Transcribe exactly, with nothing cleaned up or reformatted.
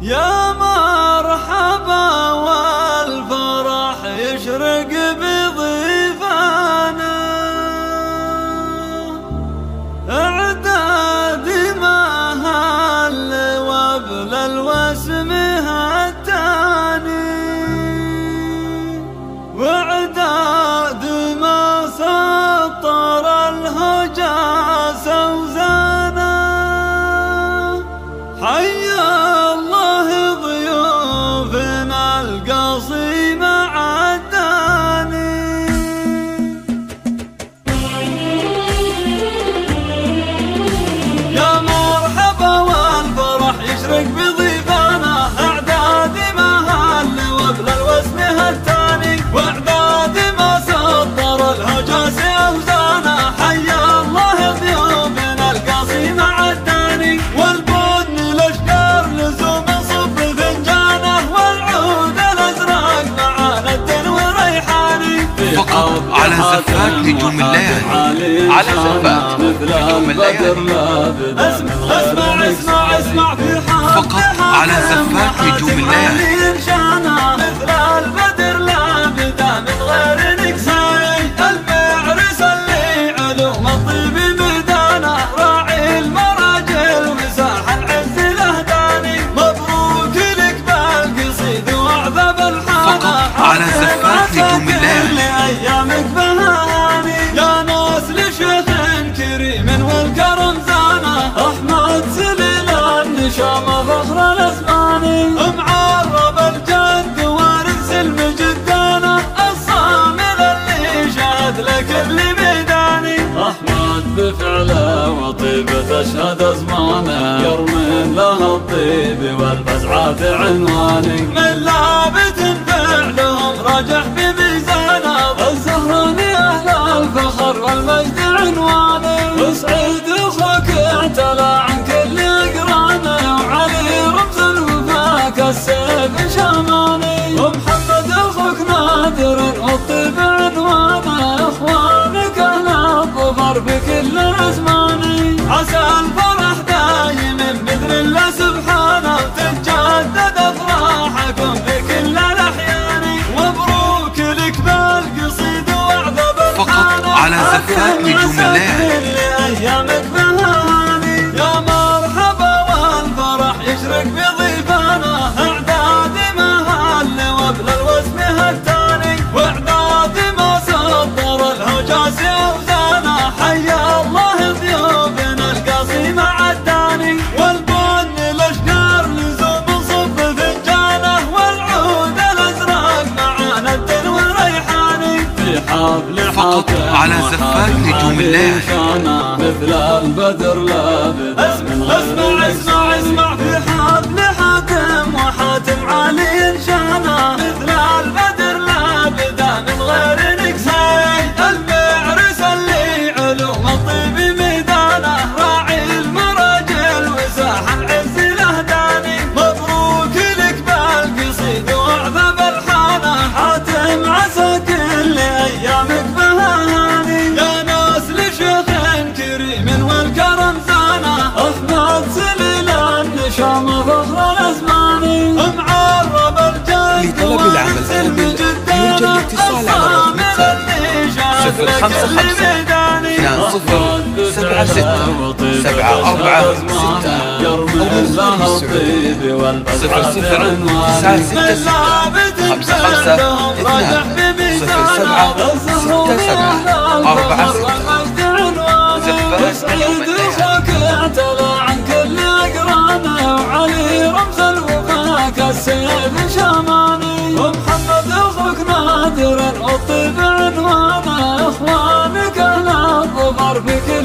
يا مرحبا والفرح يشرق بضيفانا، اعداد ما هل وابل الوسم هتاني، واعداد ما سطر الهجاس وزانا. حيا القصيم عداني، يا مرحبا والفرح يشرق بضيفانا، اعداد ما هل وابل الوسم هتاني، واعداد ما سطر الهجاس اوزانا. حيا الله ضيوفنا القصيم عداني، والبن الاشجار لزوم صب فنجانه، والعود فقط على زفات نجوم الليالي، على زفات نجوم الليالي. اسمع اسمع اسمع في حال فقط على زفات نجوم الليالي، مثل البدر لا بدا من غير نكساي. المعرس اللي علوم الطيب ميدانه، راعي المراجل ومساح العز الاهداني. مبروك لك بالقصيد وعذب الحانه، فقط على زفات نجوم الليالي. ايامك بهاني يا ناس لشيخ كريم والكرم زانه، احمد سليل النشامه فخر الاسماني. معرب الجد وارث المجدانه، الصامل اللي شهد لكل ميداني. احمد بفعله وطيبه تشهد ازمانه، يرمن له الطيب والفزعات عنواني. من لابت فعلهم رجح بميزانه، الزهراني اهل الفخر والمجد عنوانه. وسعيد اخوك اعتلى عن كل اقرانه، وعلي رمز الوفا كالسيف شماني. ومحمد اخوك نادر والطيب عنوانه، اخوانك اهل الظفر بكل الازمان. عسى الفرح دايم باذن الله سبحانه، تتجدد افراحكم بكل الاحيان. مبروك لك بالقصيد وعذب فقط على زفات نجوم الليالي، ايامك بهاني. يا مرحبا والفرح يشرق بضيفانا، اعداد ما هل وابل الوسم هتاني، واعداد ما سطر الهجاس اوزانا. حيا الله ضيوفنا القصيم عداني، والبن الاشجار لزوم صب فنجانه، والعود الازرق مع ند والريحاني. في حفل فقط على زفات نجوم الليالي، مثل البدر لا بدا من غير. اسمع اسمع في حفل حاتم وحاتم علي شانه، مثل البدر لا بدا من غير نكساي. المعرس اللي علوم الطيب ميدانه، راعي المراجل وساح العز الاهداني. مبروك لك بالقصيد وعذب الحانه، حاتم عسى كل ايامك بهاني. يا ناس لشيخ كريم والكرم زانه، احمد سليل النشامه فخر الازماني. معرب الجد وارث المجدانه، الصامل اللي شهد لكل ميداني. صفر سبعة ستة سبعة أربعة ستة، يرمن له الطيب والفزعات صفر عنواني. تسعة ستة ستة خمسة خمسة اثنان صفر سبعة ستة سبعة أربعة ستة. وسعيد اخوك اعتلى عن كل اقرانه، وعلي رمز الوفا كالسيف شماني. ومحمد اخوك نادر والطيب عنوانه، اخوانك اهل الظفر بكل